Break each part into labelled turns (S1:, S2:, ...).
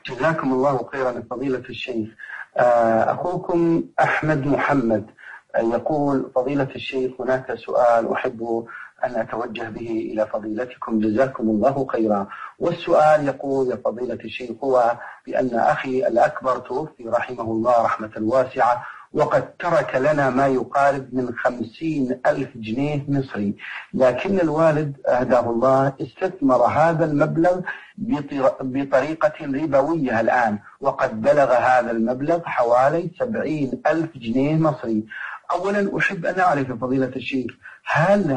S1: جزاكم الله خيرا فضيلة الشيخ. أخوكم أحمد محمد يقول: فضيلة الشيخ، هناك سؤال أحب أن أتوجه به إلى فضيلتكم جزاكم الله خيرا. والسؤال يقول: يا فضيلة الشيخ، هو بأن أخي الأكبر توفي رحمه الله رحمة واسعة، وقد ترك لنا ما يقارب من 50,000 جنيه مصري، لكن الوالد أهداه الله استثمر هذا المبلغ بطريقة ربوية الآن، وقد بلغ هذا المبلغ حوالي 70,000 جنيه مصري. أولا أحب أن أعرف فضيلة الشيخ، هل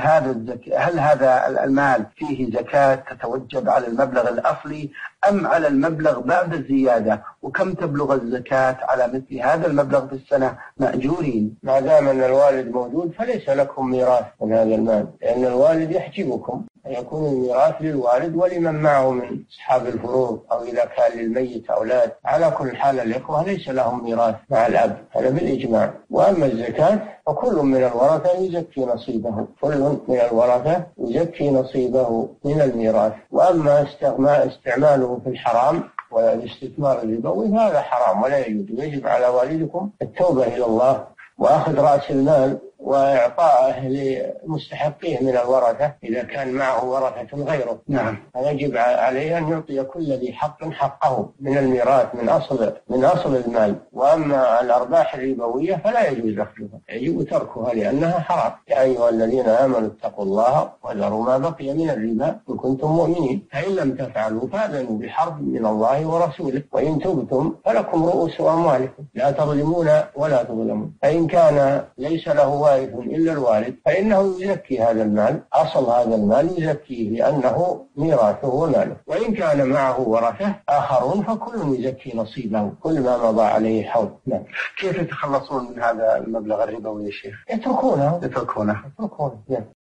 S1: هذا المال فيه زكاة تتوجب على المبلغ الأصلي أم على المبلغ بعد الزيادة؟ وكم تبلغ الزكاة على مثل هذا المبلغ في السنة مأجورين؟
S2: ما دام أن الوالد موجود فليس لكم ميراث من هذا المال، لأن الوالد يحجبكم، يكون الميراث للوالد ولمن معه من أصحاب الفروض، أو إذا كان للميت أولاد. على كل حال الإخوة ليس لهم ميراث مع الأب، هذا بالإجماع. وأما الزكاة فكل من الورثة يزكي نصيبه، كل من الورثة يزكي نصيبه من الميراث. وأما استعماله في الحرام والاستثمار الربوي هذا حرام ولا يجوز. يجب على والدكم التوبة إلى الله وأخذ رأس المال وإعطائه لمستحقيه من الورثة إذا كان معه ورثة غيره.
S1: نعم.
S2: يجب عليه أن يعطي كل ذي حق حقه من الميراث من أصل المال. وأما الأرباح الربوية فلا يجوز أخذها، يجب تركها لأنها حرام. يا أيها الذين آمنوا اتقوا الله وذروا ما بقي من الربا إن كنتم مؤمنين، فإن لم تفعلوا فأذنوا بحرب من الله ورسوله، وإن تبتم فلكم رؤوس أموالكم لا تظلمون ولا تظلمون. فإن كان ليس له وارث إلا الوالد فإنه يزكي هذا المال، أصل هذا المال يزكيه لأنه ميراثه وماله. وإن كان معه ورثة آخرون فكل يزكي نصيبه كل ما مضى عليه حول. نعم.
S1: كيف يتخلصون من هذا المبلغ الربوي يا شيخ؟
S2: يتركونه.
S1: نعم.